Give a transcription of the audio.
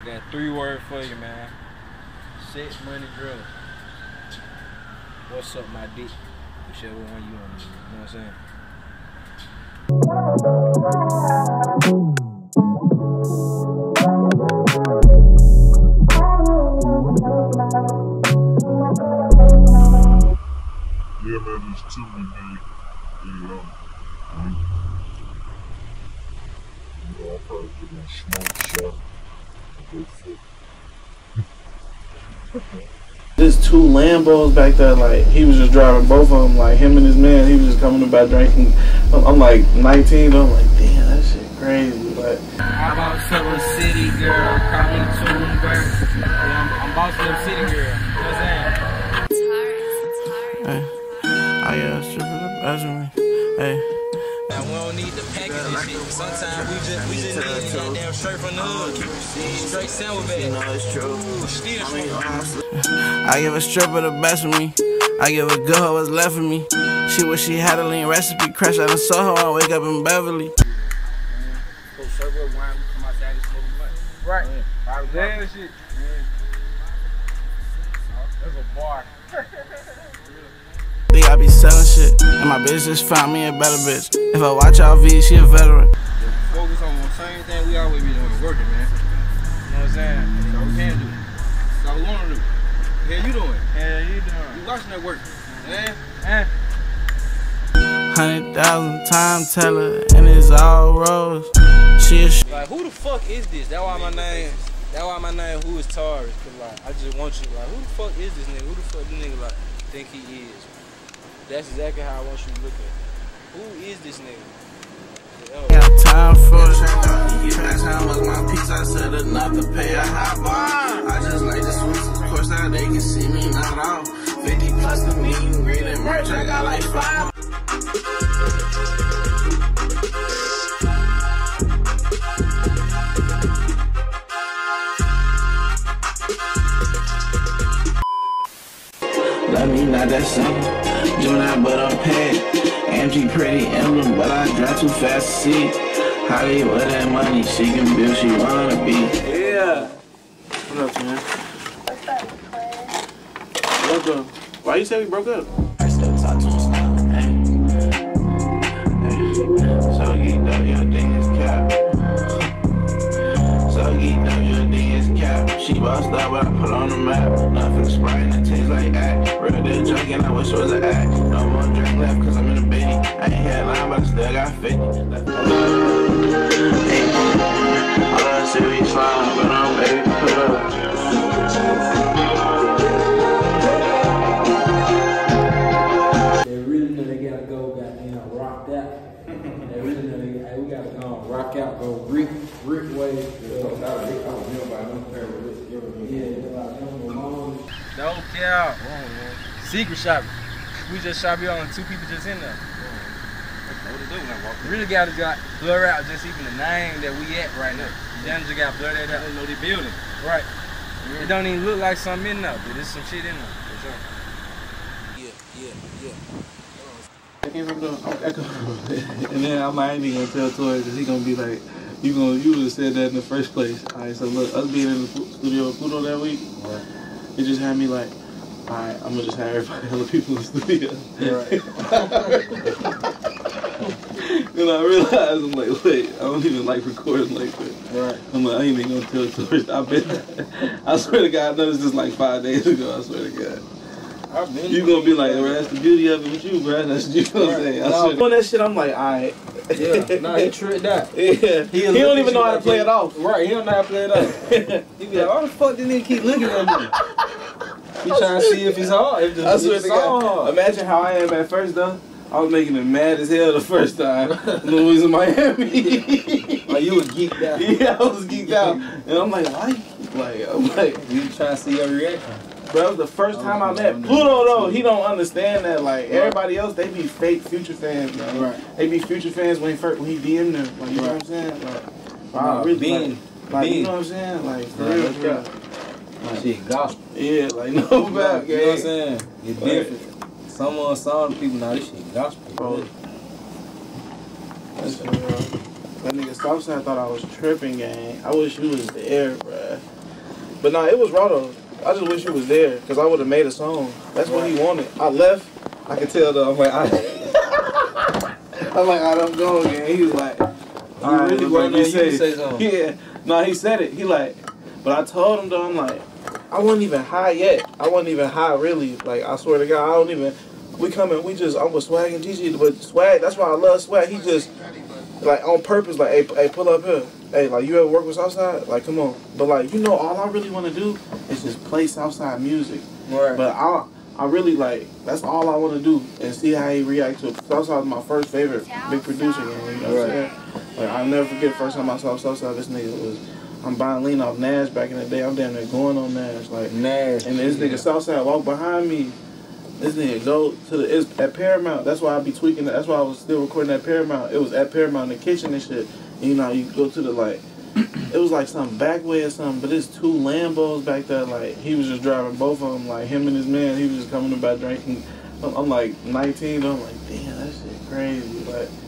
Got 3 words for you, man. Sex, money, drugs. What's up, my dick? Whichever one you want to do. You know what I'm saying? Yeah, man, there's 2 we made. I'll probably give him a smoke shot. There's 2 Lambos back there, like, he was just driving both of them, like, him and his man, he was just coming about drinking. I'm like 19, I'm like, damn, that shit crazy, like. I'm about to city girl, probably 2 birds. Yeah, I'm about to city girl, you know what I'm saying? Hey, I strip it up, that's me, hey. Now we don't need the package and shit. Sometimes we just need a goddamn straight from the hood. Straight sandwich bag. You know it's true. Still I give a stripper the best of me. I give a girl what's left of me. She wish she had a lean recipe. Crash out of Soho, I wake up in Beverly. Right. Damn shit. That's a bar. Think I be selling shit, and my bitch just found me a better bitch. If I watch out V, she a veteran. Focus on the same thing we always be doing, working, man. You know what I'm saying? That's all we can do. That's all we want to do. Yeah, you doing? Yeah, you doing? You watching that work, man? 100,000 time teller, and it's all rose. She a like, who the fuck is this? That's why my name Who is Taurus? Cause like, I just want you, like, who the fuck is this nigga? Who the fuck this nigga like think he is? That's exactly how I want you to look at it. Who is this nigga? got time for it. You ask how much my piece, I said enough to pay a high bar. I just like the sweets, of course, now they can see me not off. 50 plus to me, reading merch, I got like 5. Love me not that simple. Do not but I'm paid. AMG pretty emblem, but I drive too fast to see. Hollywood that money, she can build, she wanna be. Yeah. What up, man? What's up, Clay? What's up? Why you say we broke up? I still talk to us now. Hey. So geeked up, your thing is cap. So geeked up, your thing is cap. She bossed up, but I put on the map. Nothing Sprite and it tastes like act. Real deal junk and I wish it was an act. No more drink left cause I'm in a bitty. I ain't had line but I still got 50. Hey, all I see we slime, but I'm baby put up. They really know they gotta go goddamn rocked out. They really know we gotta go rock out, go Rick way. No cap. Secret shopping. We just shop here on 2 people just in there. Really gotta blur out just even the name that we at right now. Then just got blur that out. I don't know the building. Right. It don't even look like something in there, but there's some shit in there for sure. And then I might ain't gonna tell Tori because he gonna be like, you would have said that in the first place. Alright, so look, us being in the studio with Pluto that week, it just had me like, alright, I'm gonna just have everybody, hella people in the studio. Right. And I realized, I'm like, wait, I don't even like recording like that. Right. I'm like, I ain't even gonna tell Tori. I swear to God, I noticed this like 5 days ago, I swear to God. You gonna be like, well, that's the beauty of it with you, bro. That's you know what I'm saying. I swear. Doing that shit, I'm like, alright. Yeah, nah, he tricked out. Yeah. He don't even know how to play it off. Right, he don't know how to play it off. He be like, why the fuck this nigga keep looking at me? He trying to see if it's hard. If I swear to God. hard. Imagine how I am at first though. I was making it mad as hell the first time when we was in Miami. Like you was geeked out. Yeah, I was geeked out. And I'm like, why? I'm like, you trying to see your reaction. Bro, that was the first time I met Pluto though. He don't understand that. Like everybody else, they be fake Future fans, man. Right. They be Future fans when he DM'd them. Like you know what I'm saying? Like, wow, really, Bean. you know what I'm saying? Like for real, bro. Like, shit, gospel. Yeah, like no bad, you know what I'm saying? It's different. Some people now this shit gospel. Bro. That's real. That nigga Southside thought I was tripping, gang. I wish you was there, bruh. But nah, it was raw though. I just wish you was there, cause I would have made a song. That's what he wanted. I left. I could tell though. I'm like, I'm like, I don't go again. He was like, You really want me to say something? Yeah. No, he said it. He like, but I told him though. I'm like, I wasn't even high yet. I wasn't even high really. Like I swear to God, I don't even. We coming. We just. I was Swag and Gigi, but Swag. That's why I love Swag. He just like on purpose. Like, hey, pull up here. Hey, like, you ever work with Southside? Like, come on. But, like, you know, all I really want to do is just play Southside music. Right. But I really, like, that's all I want to do and see how he reacts to it. Southside was my first favorite big producer, you know what I'm saying? Like, I'll never forget the first time I saw Southside, this nigga was, I'm buying lean off Nash back in the day. I'm damn near going on Nash. Like, Nash. And this nigga Southside walked behind me. This nigga go to it's at Paramount. That's why I be tweaking that. That's why I was still recording at Paramount. It was at Paramount in the kitchen and shit. You know, you go to the, like, it was like some back way or something, but it's 2 Lambos back there. Like, he was just driving both of them, like, him and his man. He was just coming about drinking. I'm like 19, I'm like, damn, that shit crazy. Like,